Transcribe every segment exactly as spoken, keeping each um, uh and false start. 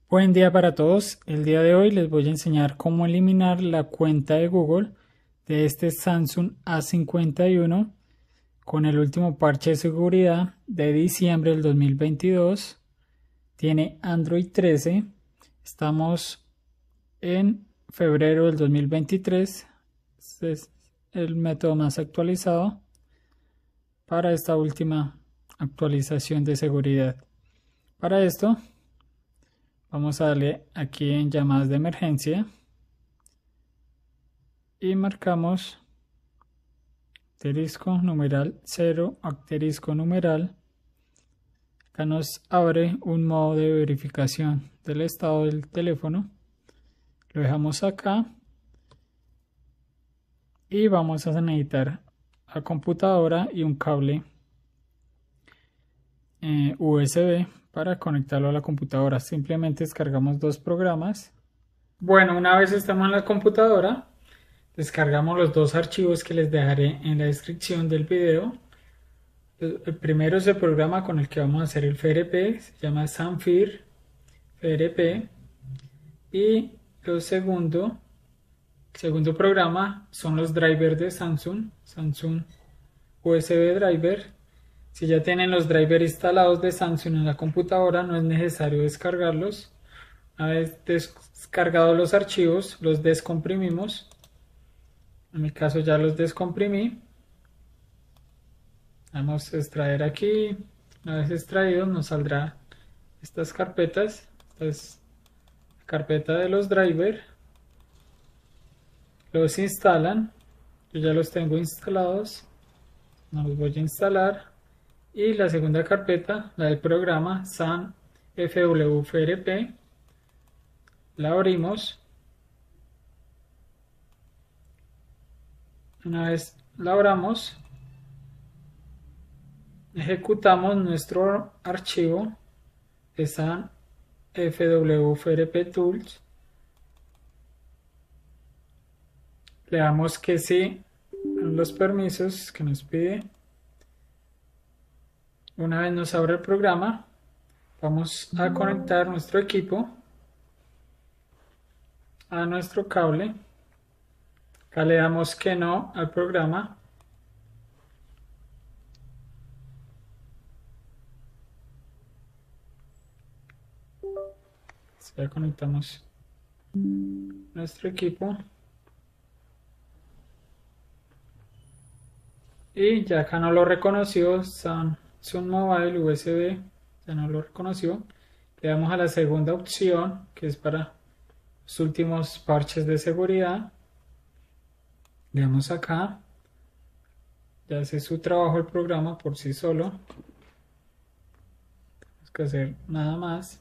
Buen día para todos. El día de hoy les voy a enseñar cómo eliminar la cuenta de Google de este Samsung A cincuenta y uno con el último parche de seguridad de diciembre del dos mil veintidós. Tiene Android trece. Estamos en febrero del dos mil veintitrés. Este es el método más actualizado para esta última actualización de seguridad. Para esto vamos a darle aquí en llamadas de emergencia y marcamos asterisco numeral cero asterisco numeral. Acá nos abre un modo de verificación del estado del teléfono. Lo dejamos acá y vamos a necesitar la computadora y un cable eh, U S B para conectarlo a la computadora. Simplemente descargamos dos programas. Bueno, una vez estamos en la computadora, descargamos los dos archivos que les dejaré en la descripción del video. El primero es el programa con el que vamos a hacer el F R P, se llama Samfir F R P. Y lo segundo, el segundo programa son los drivers de Samsung, Samsung U S B Driver. Si ya tienen los drivers instalados de Samsung en la computadora, no es necesario descargarlos. Una vez descargados los archivos, los descomprimimos. En mi caso ya los descomprimí. Vamos a extraer aquí. Una vez extraídos nos saldrá estas carpetas. Esta es la carpeta de los drivers. Los instalan. Yo ya los tengo instalados. No los voy a instalar. Y la segunda carpeta, la del programa SAN F W F R P. La abrimos. Una vez la abramos, ejecutamos nuestro archivo de SAN F W F R P Tools. Le damos que sí a los permisos que nos pide. Una vez nos abre el programa, vamos a conectar nuestro equipo a nuestro cable. Acá le damos que no al programa. Ya conectamos nuestro equipo. Y ya acá no lo reconoció Samsung Mobile U S B, ya no lo reconoció. Le damos a la segunda opción, que es para los últimos parches de seguridad. Le damos acá. Ya hace su trabajo el programa por sí solo. No tenemos que hacer nada más.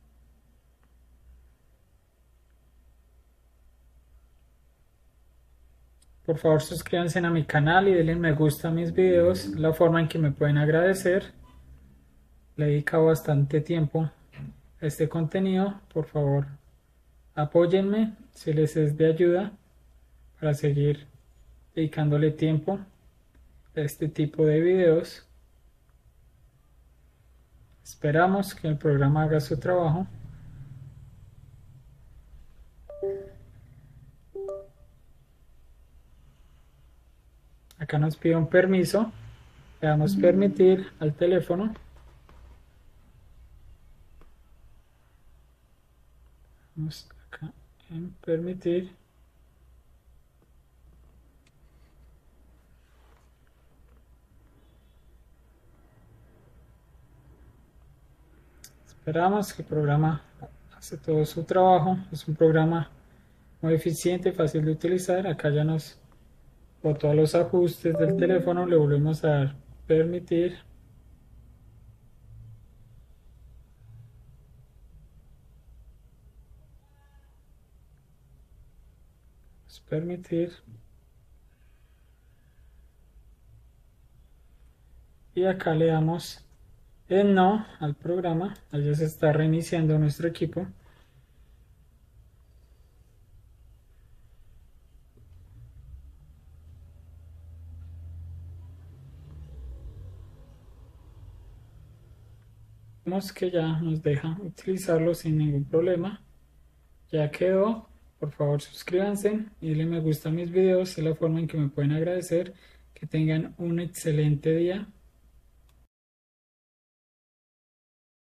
Por favor, suscríbanse a mi canal y denle me gusta a mis videos. Es la forma en que me pueden agradecer. Le he dedicado bastante tiempo a este contenido. Por favor, apóyenme si les es de ayuda para seguir dedicándole tiempo a este tipo de videos. Esperamos que el programa haga su trabajo. Acá nos pide un permiso. Le damos permitir al teléfono. Vamos acá en permitir. Esperamos que el programa hace todo su trabajo. Es un programa muy eficiente, fácil de utilizar. Acá ya nos botó los ajustes del teléfono. Le volvemos a dar permitir. Permitir. Y acá le damos en no al programa. Allá se está reiniciando nuestro equipo. Vemos que ya nos deja utilizarlo sin ningún problema. Ya quedó. Por favor suscríbanse y denle me gusta a mis videos, es la forma en que me pueden agradecer. Que tengan un excelente día.